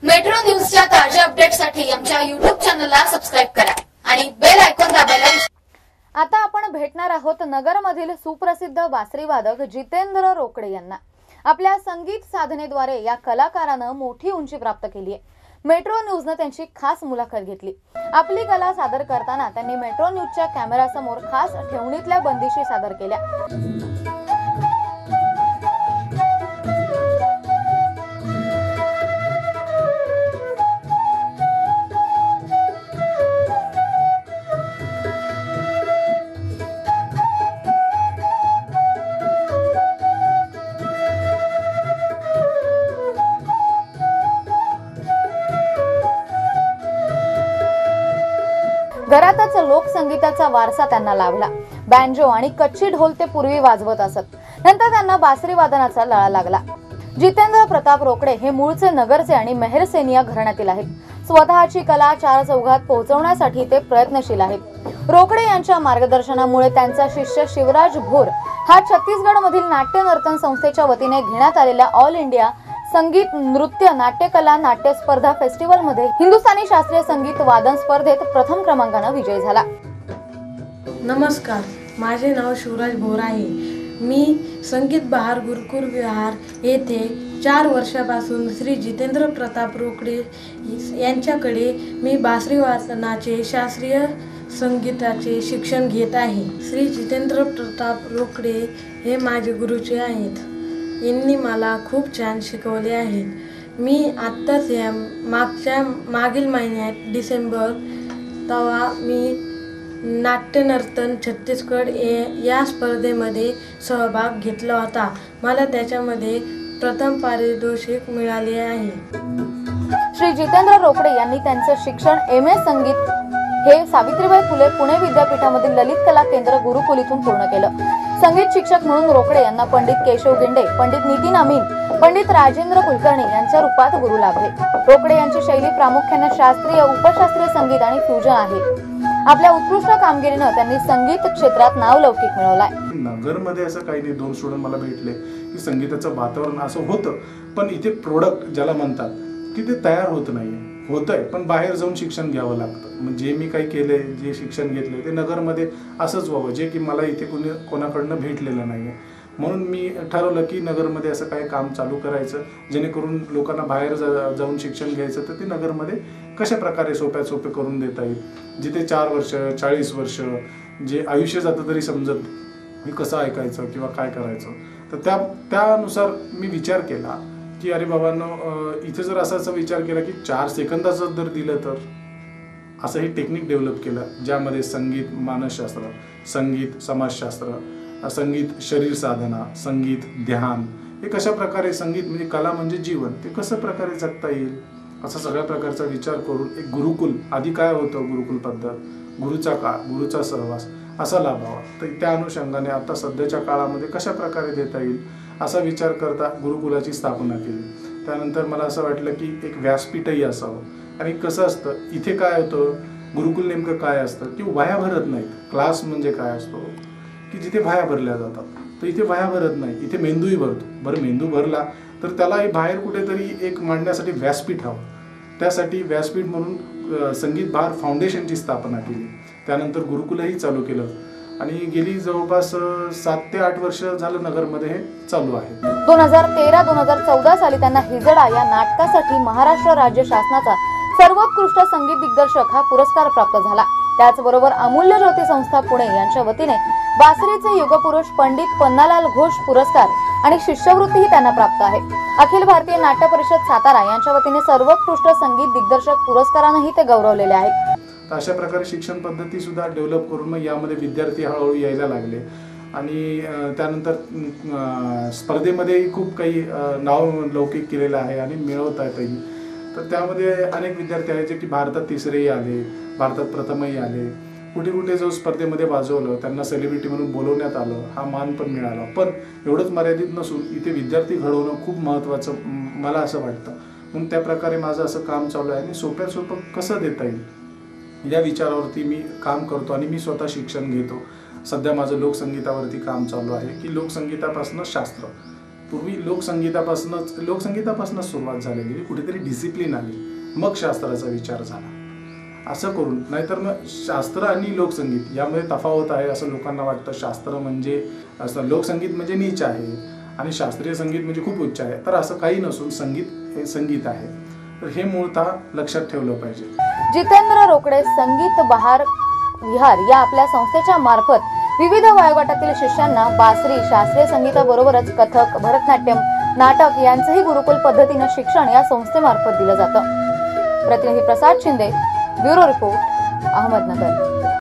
Metro न्यूजच्या ताज्या अपडेटसाठी आमच्या YouTube चॅनलला सबस्क्राइब करा आणि बेल आयकॉन दाबायला विसरू. आता आपण भेटणार आहोत नगरमधील सुप्रसिद्ध बासरी वादक जितेंद्र रोकडे यांना. आपल्या संगीत साधनेद्वारे या कलाकारानं मोठी उंची प्राप्त केली आहे. मेट्रो न्यूजने त्यांची खास मुलाखत घेतली. आपली कला सादर करताना त्यांनी मेट्रो न्यूजच्या कॅमेऱ्यासमोर खास ठेवणीतल्या बंदिशी सादर केल्या. घरातच लोकसंगीताचा वारसा त्यांना लाभला. बँजो आणि कच्ची ढोल ते पूर्वी वाजवत असत. नंतर त्यांना बासरी वादनाचा लळा लागला. जितेंद्र प्रताप रोकडे हे मूळचे नगरचे आणि मेहरसेनिया घराण्यातील आहेत. स्वतःची कला चार चौघात पोहोचवण्यासाठी ते प्रयत्नशील आहेत. रोकडे यांच्या मार्गदर्शनामुळे त्यांचा शिष्य शिवराज भोर हा छत्तीसगडमधील नाट्य नर्तन संस्थेच्या वतीने घेण्यात आलेल्या ऑल इंडिया संगीत नृत्य नाट्यकला नाट्य स्पर्धा फेस्टिवल मध्ये हिंदुस्थानी शास्त्रीय संगीत वादन स्पर्धेत प्रथम क्रमांकाने विजयी झाला. नमस्कार, माझे नाव शिवराज भोर आहे. मी संगीत बहार गुरुकुल विहार येथे 4 वर्षापासून श्री जितेंद्र प्रताप रोकडे यांच्याकडे मी बासरी वादनाचे शास्त्रीय संगीताचे शिक्षण घेत आहे. श्री जितेंद्र प्रताप रोकडे हे माझे गुरुचे आहेत. यांनी मला खूप छान शिकवले आहे. मी आत्ताच मागील महिन्यात डिसेंबर तेव्हा मी नाट्य नर्तन छत्तीसगड या स्पर्धेमध्ये सहभाग घेतला होता. मला त्याच्यामध्ये प्रथम पारितोषिक मिळाले आहे. श्री जितेंद्र रोकडे यांनी त्यांचे शिक्षण M.A. संगीत हे सावित्रीबाई फुले पुणे विद्यापीठामधील ललित कला केंद्र गुरुकुल इथून पूर्ण केलं. संगीत शिक्षक म्हणून रोकडे यांना पंडित केशव गिंडे, पंडित नितीन अमीन, पंडित राजेंद्र कुलकर्णी यांच्या रूपात गुरु लाभले. रोकडे यांची शैली प्रामुख्याने शास्त्रीय, उपशास्त्रीय संगीत आणि फ्युजन आहे. आपल्या उत्कृष्ट कामगिरीने त्यांनी संगीत क्षेत्रात नावलौकिक मिळवलाय. नगरमध्ये असं काही नाही. 2 स्टुडंट मला भेटले की संगीताचं वातावरण असं होतं, पण इथे प्रोडक्ट ज्याला म्हणतात की ते तयार होत नाहीये. होतंय पण बाहेर जाऊन शिक्षण घ्यावं लागतं. म्हणजे मी काही केलंय, जे शिक्षण घेतलंय ते नगरमध्ये असंच व्हावं, जे की मला इथे कोणाकडनं भेटलेलं नाहीये. म्हणून मी ठरवलं की नगरमध्ये असं काही काम चालू करायचं, जेणेकरून लोकांना बाहेर जाऊन शिक्षण घ्यायचं तर ते नगरमध्ये कशा प्रकारे सोपे करून देता येईल. जिथे 4 वर्ष 40 वर्ष जे आयुष्य जातं तरी समजत मी कसं ऐकायचं किंवा काय करायचं. तर त्यानुसार मी विचार केला की अरे बाबांनो, इथे जर असा विचार केला की 4 सेकंदाचं जर दिलं तर असं हे टेक्निक डेव्हलप केलं, ज्यामध्ये संगीत मानसशास्त्र, संगीत समाजशास्त्र, संगीत शरीर साधना, संगीत ध्यान, हे कशा प्रकारे संगीत म्हणजे कला म्हणजे जीवन, ते कसं प्रकारे जगता येईल असा सगळ्या प्रकारचा विचार करून एक गुरुकुल, आधी काय होतं गुरुकुल पद्धत, गुरुचा काळ, गुरुचा सहवास असा लाभावा. तर त्या अनुषंगाने आता सध्याच्या काळामध्ये कशा प्रकारे देता येईल असा विचार करता गुरुकुलाची स्थापना केली. त्यानंतर मला असं वाटलं की एक व्यासपीठही असावं. आणि कसं असतं इथे काय होतं, गुरुकुल नेमकं काय असतं की वाया भरत नाहीत. क्लास म्हणजे काय असतो की जिथे वाया भरल्या जातात, तर इथे वाया भरत नाही, इथे मेंदूही भरतो. बरं, मेंदू भरला तर त्यालाही बाहेर कुठेतरी एक मांडण्यासाठी व्यासपीठ हवं. त्यासाठी व्यासपीठ म्हणून संगीत बहार फाउंडेशनची स्थापना केली. त्यानंतर गुरुकुलही चालू केलं आणि गेली जवळपास 7 ते 8 वर्ष झालं नगरमध्ये हे चालू आहे. 2013-2014 साली त्यांना हिजडा या नाटकासाठी महाराष्ट्र राज्य शासनाचा सर्वोत्कृष्ट संगीत दिग्दर्शक हा पुरस्कार प्राप्त झाला. त्याचबरोबर अमूल्य ज्योती संस्था पुणे यांच्या वतीने बासरीचे युगपुरुष पंडित पन्नालाल घोष पुरस्कार आणि शिष्यवृत्तीही त्यांना प्राप्त आहे. अखिल भारतीय नाट्य परिषद सातारा यांच्या वतीने सर्वोत्कृष्ट संगीत दिग्दर्शक पुरस्कारानेही ते गौरवलेले आहेत. अशा प्रकारे शिक्षण पद्धती सुद्धा डेव्हलप करून मग यामध्ये विद्यार्थी हळूहळू यायला लागले. आणि त्यानंतर स्पर्धेमध्येही खूप काही नाव लौकिक केलेलं आहे आणि मिळवत आहेतही. तर त्यामध्ये अनेक विद्यार्थी आहेत जे की भारतात 3रे आले, भारतात प्रथमही आले. कुठे कुठे जो स्पर्धेमध्ये वाजवलं त्यांना सेलिब्रिटी म्हणून बोलवण्यात आलं, हा मान पण मिळाला. पण एवढंच मर्यादित नसून इथे विद्यार्थी घडवणं खूप महत्त्वाचं मला असं वाटतं. म्हणून त्या प्रकारे माझं असं काम चालू आहे आणि सोप्यात सोपं कसं देता येईल या विचारावरती मी काम करतो आणि मी स्वतः शिक्षण घेतो. सध्या माझं लोकसंगीतावरती काम चालू आहे की लोकसंगीतापासून शास्त्र, पूर्वी लोकसंगीतापासूनच सुरुवात झालेली, कुठेतरी डिसिप्लिन आली, मग शास्त्राचा विचार झाला. असं करून, नाहीतर मग शास्त्र आणि लोकसंगीत यामध्ये तफावत आहे असं लोकांना वाटतं. शास्त्र म्हणजे असं, लोकसंगीत म्हणजे नीच आहे आणि शास्त्रीय संगीत म्हणजे खूप उच्च आहे. तर असं काही नसून संगीत हे संगीत आहे. तर हे मूळतः लक्षात ठेवलं पाहिजे. जितेंद्र रोकडे संगीत बहार विहार या आपल्या संस्थेच्या मार्फत विविध वयोगटातील शिष्यांना बासरी, शास्त्रीय संगीताबरोबरच कथक, भरतनाट्यम, नाटक यांचंही गुरुकुल पद्धतीनं शिक्षण या संस्थेमार्फत दिलं जातं. प्रतिनिधी प्रसाद शिंदे, ब्युरो रिपोर्ट, अहमदनगर.